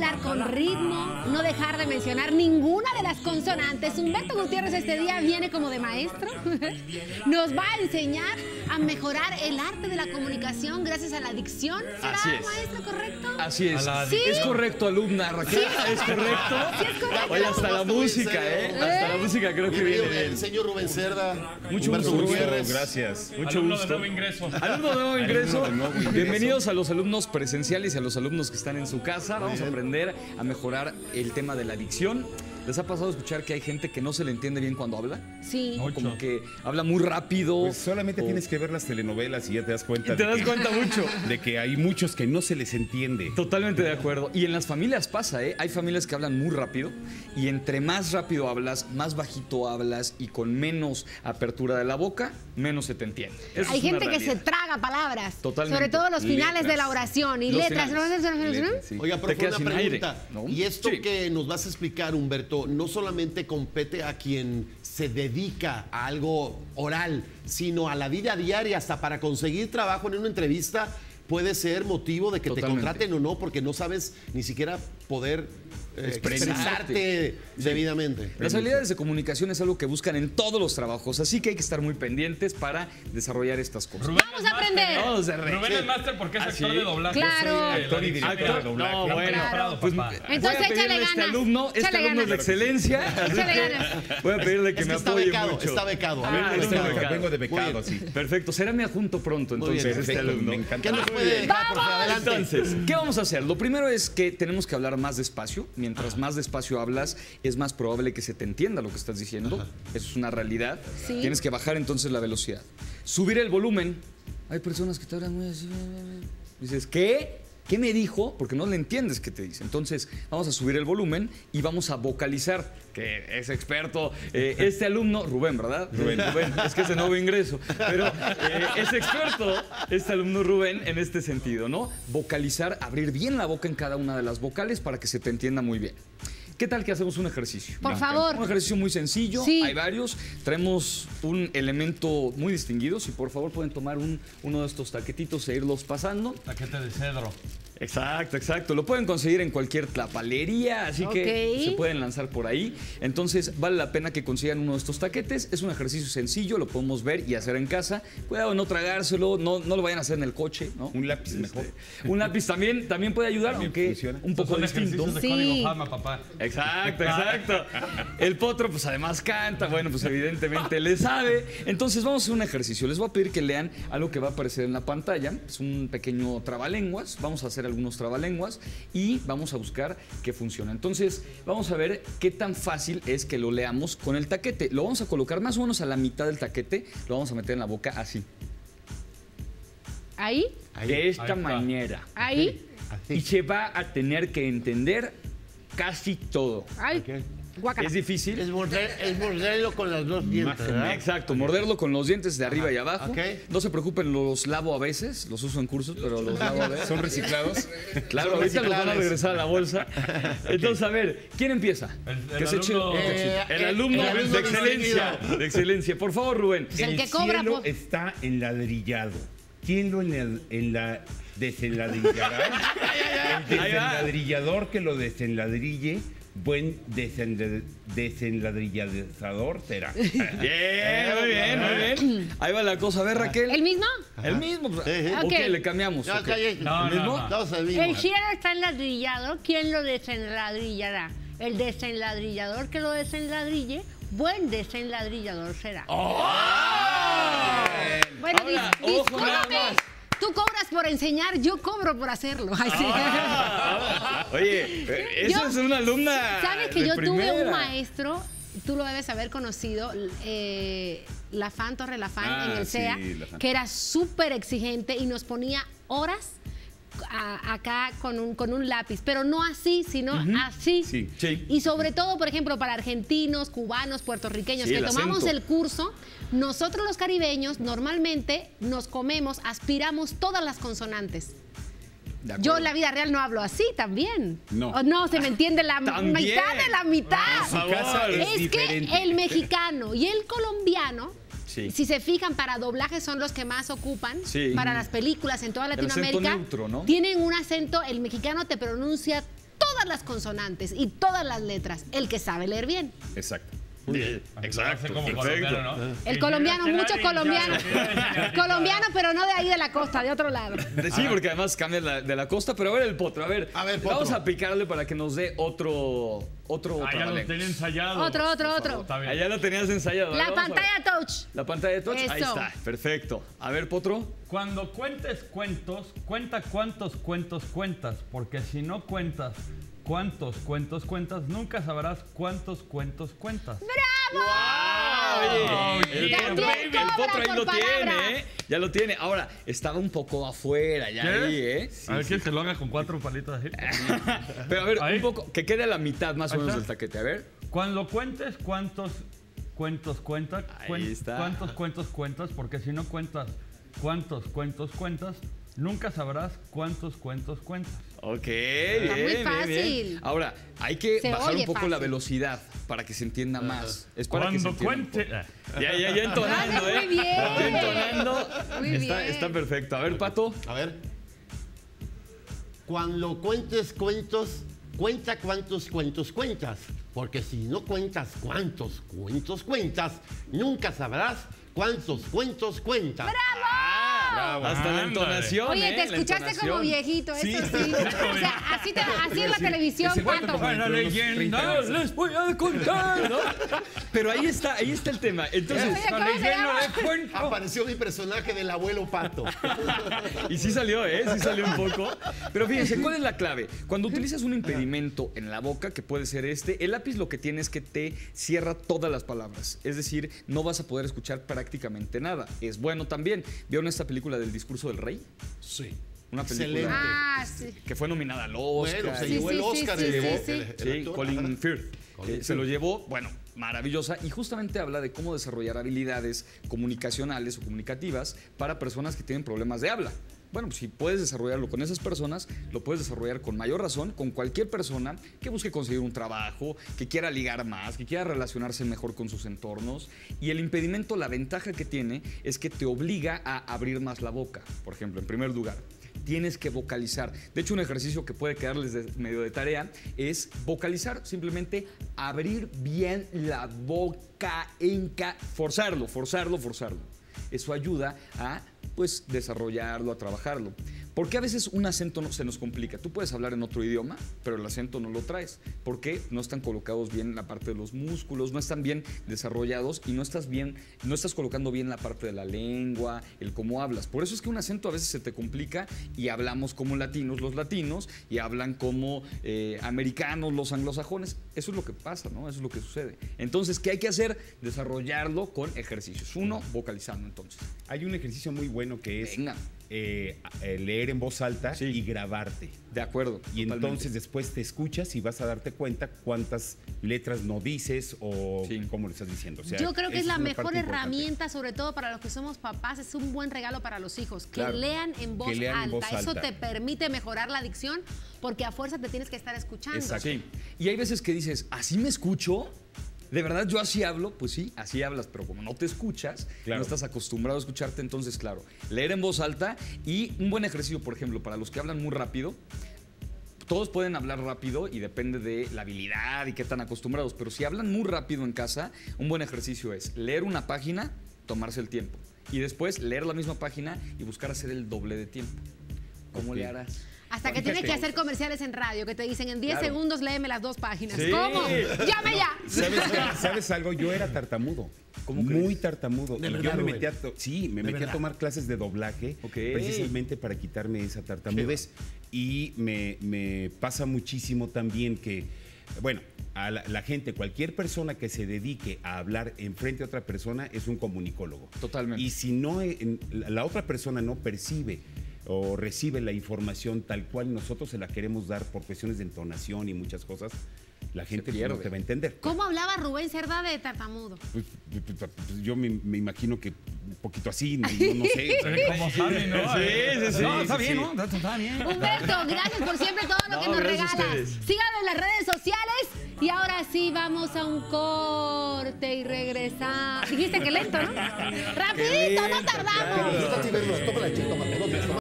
hablar con ritmo, no dejar de mencionar ninguna de las consonantes. Humberto Gutiérrez este día viene como de maestro. Nos va a enseñar a mejorar el arte de la comunicación gracias a la dicción. ¿Será, maestro, correcto? Así es. ¿Sí? Es correcto, alumna Raquel. ¿Sí? ¿Es correcto? Sí, es correcto. Oye, hasta la música, Hasta la música creo que viene bien. El señor Rubén Cerda. Mucho Humberto gusto. Gutiérrez. Gracias. Mucho Alumno gusto. de nuevo ingreso. Alumno de nuevo ingreso. Alumno de nuevo ingreso. Bienvenidos a los alumnos presenciales y a los alumnos que están en su casa. Vamos a aprender a mejorar el tema de la dicción. ¿Les ha pasado escuchar que hay gente que no se le entiende bien cuando habla? Sí. Como que habla muy rápido. Pues solamente tienes que ver las telenovelas y ya te das cuenta. Y te das cuenta mucho. De que hay muchos que no se les entiende. Totalmente de acuerdo. Y en las familias pasa, Hay familias que hablan muy rápido y entre más rápido hablas, más bajito hablas y con menos apertura de la boca, menos se te entiende. Eso Hay es una gente que se realidad. traga palabras. Totalmente. Sobre todo los finales Letras. de la oración y Los letras. finales. Sí. Oiga, Te pero quedas una sin aire, pregunta. ¿no? Y esto Sí. que nos vas a explicar, Humberto, no solamente compete a quien se dedica a algo oral, sino a la vida diaria, hasta para conseguir trabajo en una entrevista puede ser motivo de que Totalmente. te contraten o no, porque no sabes ni siquiera poder expresarte Sí. debidamente. Las habilidades de comunicación es algo que buscan en todos los trabajos, así que hay que estar muy pendientes para desarrollar estas cosas. Rubén Vamos es a aprender. máster, Vamos a reír. Rubén es máster porque es ¿Ah, actor sí? de doblaje. Claro. Actor y director de doblaje. No, bueno, Claro. pues Entonces, voy a pedirle échale a este ganas, alumno, échale es de ganas. excelencia, así Échale que ganas. voy a pedirle que Es me que está apoye becado, mucho. está becado. Vengo de becado, sí. Perfecto, será mi adjunto pronto, Muy bien, entonces, este Perfecto, alumno. me encanta. ¿Qué nos puede dejar, profe? Adelante. Entonces, ¿qué vamos a hacer? Lo primero es que tenemos que hablar más despacio. Mientras más despacio hablas, es más probable que se te entienda lo que estás diciendo. Eso es una realidad. Sí. Tienes que bajar entonces la velocidad. Subir el volumen. Hay personas que te hablan muy así. Dices, ¿qué? ¿Qué me dijo? Porque no le entiendes qué te dice. Entonces, vamos a subir el volumen y vamos a vocalizar, que es experto. Este alumno, Rubén, ¿verdad? Rubén. Es que es de nuevo ingreso. Pero es experto este alumno Rubén en este sentido, ¿no? Vocalizar, abrir bien la boca en cada una de las vocales para que se te entienda muy bien. ¿Qué tal que hacemos un ejercicio? Por favor. Un ejercicio muy sencillo, Sí. hay varios. Traemos un elemento muy distinguido. Si por favor pueden tomar uno de estos taquetitos e irlos pasando. Taquete de cedro. Exacto, exacto. Lo pueden conseguir en cualquier tlapalería, así que Ok. se pueden lanzar por ahí. Entonces vale la pena que consigan uno de estos taquetes. Es un ejercicio sencillo, lo podemos ver y hacer en casa. Cuidado de no tragárselo, no lo vayan a hacer en el coche, ¿no? Un lápiz mejor. Un lápiz también puede ayudar, También aunque funciona. un poco Son distinto. ejercicios de Sí. código fama, papá. Exacto, exacto. El potro, pues además canta, bueno, pues evidentemente le sabe. Entonces vamos a hacer un ejercicio. Les voy a pedir que lean algo que va a aparecer en la pantalla. Es un pequeño trabalenguas. Vamos a hacer algunos trabalenguas y vamos a buscar que funcione. Entonces vamos a ver qué tan fácil es que lo leamos con el taquete. Lo vamos a colocar más o menos a la mitad del taquete. Lo vamos a meter en la boca así. Ahí, De esta Ahí está. manera. ahí, Y se va a tener que entender casi todo. ahí. Guácala. ¿Es difícil? Es morderlo con los dos dientes, ¿verdad? Exacto, morderlo con los dientes de arriba y abajo. Ok. No se preocupen, los lavo a veces, los uso en cursos, pero los lavo a veces. ¿Son reciclados? Claro, Son ahorita los van a reciclables. regresar a la bolsa. Entonces, a ver, ¿quién empieza? El Que se eche alumno- el alumno el alumno de excelencia. distinguido. De excelencia. Por favor, Rubén. Es el que cobra, cielo pues. está enladrillado. ¿Quién lo desenladrillará? El Ahí va. desenladrillador que lo desenladrille, buen desenladrillador será. Bien, muy bien, muy bien. Ahí va la cosa. A ver, Raquel. ¿El mismo? El mismo. Sí. Ok, Ok. le cambiamos. Ya, ok. cállate. No, ¿El mismo? no. Todos al mismo. El cielo está enladrillado, ¿quién lo desenladrillará? El desenladrillador que lo desenladrille, buen desenladrillador será. Bueno, Ahora, ojo, nada discúlpame. más. Tú cobras por enseñar, yo cobro por hacerlo. Ay, sí. Oye, eso Yo- es una alumna. ¿Sabes que de yo tuve un primera. maestro? Tú lo debes haber conocido, Lafán, Torre Lafán, en el sí, CEA, Lafán. que era súper exigente y nos ponía horas acá con un lápiz, pero no así, sino así. Sí. Sí. Y sobre todo, por ejemplo, para argentinos, cubanos, puertorriqueños, Sí, que el tomamos acento. el curso, nosotros los caribeños normalmente nos comemos, aspiramos todas las consonantes. De Yo acuerdo. en la vida real no hablo así también. No. ¿O no? Se me entiende la También. mitad de la mitad. Por favor. casa es Es diferente. que el mexicano y el colombiano, Sí. si se fijan, para doblaje son los que más ocupan, Sí. para las películas en toda acento Latinoamérica. neutro, ¿no? Tienen un acento, el mexicano te pronuncia todo todas las consonantes y todas las letras, el que sabe leer bien. Exacto. Exacto. Como colombiano, ¿no? El colombiano, muchos colombianos. Colombiano, pero no de ahí de la costa, de otro lado. Sí, porque además cambia de la costa, pero a ver el potro, a ver, Potro. vamos a picarle para que nos dé otro Ya lo trabalengua. tenía ensayado. Otro. Está bien. Allá lo tenías ensayado. La Vamos a ver. pantalla touch. La pantalla de touch, ahí Eso. está, perfecto. A ver, potro. Cuando cuentes cuentos, cuenta cuántos cuentos cuentas, porque si no cuentas cuántos cuentos cuentas, nunca sabrás cuántos cuentos cuentas. Oye, También el potro cobra ahí por lo palabra. tiene, ¿eh? Ya lo tiene. Ahora, estaba un poco afuera ya ¿Quieres? ahí, ¿eh? A ver quién se lo haga con 4 palitos así. Pero a ver, Ahí. un poco, que quede a la mitad más o Ahí menos está. del taquete. A ver. Cuando cuentes cuántos cuentos cuentas, Ahí está. cuántos cuentos cuentas, porque si no cuentas cuántos cuentos cuentas, nunca sabrás cuántos cuentos cuentas. Ok, Está muy bien, bien, fácil. bien. Ahora, hay que Se bajar un oye poco fácil. la velocidad para que se entienda más. Es para que se Cuando entienda un cuente... poco. Ya entonando, Muy ¿eh? bien. Ya entonando. Muy bien. Está perfecto. A ver, Pato. A ver. Cuando cuentes cuentos, cuenta cuántos cuentos cuentas. Porque si no cuentas cuántos cuentos cuentas, nunca sabrás cuántos cuentos cuentas. Bravo. Hasta la Ándale. entonación. Oye, te La escuchaste como entonación. viejito, eso sí. Sí. O sea, así es la televisión, Pato. La leyenda Les voy a contar, ¿no? Pero ahí está el tema. Entonces, Oye, ¿cómo se llama? Apareció mi personaje del abuelo Pato. y sí salió, ¿eh? Sí salió un poco. Pero fíjense, ¿cuál es la clave? Cuando utilizas un impedimento en la boca, que puede ser el lápiz lo que tiene es que te cierra todas las palabras. Es decir, no vas a poder escuchar prácticamente nada. Es bueno también. ¿Vieron esta película del discurso del rey? Sí. Una película Excelente. Ah, sí. que fue nominada al Oscar. Bueno, se Sí, llevó el sí, sí, Oscar. sí, se sí, llevó sí. el Sí, actor. Colin Firth. Colin Se lo Firth. llevó, bueno, maravillosa, y justamente habla de cómo desarrollar habilidades comunicacionales o comunicativas para personas que tienen problemas de habla. Bueno, pues si puedes desarrollarlo con esas personas, lo puedes desarrollar con mayor razón con cualquier persona que busque conseguir un trabajo, que quiera ligar más, que quiera relacionarse mejor con sus entornos. Y el impedimento, la ventaja que tiene es que te obliga a abrir más la boca. Por ejemplo, en primer lugar, tienes que vocalizar. De hecho, un ejercicio que puede quedarles medio de tarea es vocalizar, simplemente abrir bien la boca, forzarlo. Eso ayuda a, pues, desarrollarlo, a trabajarlo. Porque a veces un acento se nos complica. Tú puedes hablar en otro idioma, pero el acento no lo traes. Porque no están colocados bien la parte de los músculos, no están bien desarrollados y no estás colocando bien la parte de la lengua, el cómo hablas. Por eso es que un acento a veces se te complica y hablamos como latinos los latinos y hablan como americanos los anglosajones. Eso es lo que pasa, ¿no? Eso es lo que sucede. Entonces, ¿qué hay que hacer? Desarrollarlo con ejercicios. Uno, vocalizando entonces. Hay un ejercicio muy bueno que es Venga. leer en voz alta Sí. y grabarte. De acuerdo. Y totalmente. entonces después te escuchas y vas a darte cuenta cuántas letras no dices o Sí. cómo lo estás diciendo. O sea, Yo creo que es esa la una mejor parte importante. herramienta, sobre todo para los que somos papás, es un buen regalo para los hijos, que Claro. lean en voz Que lean en alta. voz Eso alta. te permite mejorar la dicción porque a fuerza te tienes que estar escuchando. Exacto. Sí. Y hay veces que dices, ¿así me escucho? ¿De verdad yo así hablo? Pues sí, así hablas, pero como no te escuchas, Claro. no estás acostumbrado a escucharte, entonces, claro, leer en voz alta y un buen ejercicio, por ejemplo, para los que hablan muy rápido. Todos pueden hablar rápido y depende de la habilidad y qué tan acostumbrados, pero si hablan muy rápido en casa, un buen ejercicio es leer una página, tomarse el tiempo y después leer la misma página y buscar hacer el doble de tiempo. ¿Cómo Ok. le harás? Hasta que tienes que hacer comerciales en radio, que te dicen en 10 Claro. segundos léeme las 2 páginas. Sí. ¿Cómo? ¡Llame ya! ¿Sabes algo? Yo era tartamudo. ¿Cómo Muy crees? tartamudo. ¿De Y verdad, yo me Rubén? metí me metí a tomar clases de doblaje Ok. precisamente para quitarme esa tartamudez. Y me pasa muchísimo también que, bueno, a la gente, cualquier persona que se dedique a hablar enfrente a otra persona es un comunicólogo. Totalmente. Y si no, la otra persona no percibe o recibe la información tal cual nosotros se la queremos dar por cuestiones de entonación y muchas cosas, la gente no pierde. te va a entender. ¿Cómo hablaba Rubén Cerda de tartamudo? Pues, yo me imagino que un poquito así, no sé. Como Sammy, ¿no? Sí. No, está sí, bien, sí. ¿no? Está bien. Humberto, gracias por siempre todo lo No, que nos gracias a regalas. ustedes. Síganos en las redes sociales. Y ahora sí, vamos a un corte y regresamos. Dijiste que lento, ¿no? Rapidito, no tardamos. Esta sí, vernos, tómala, chico,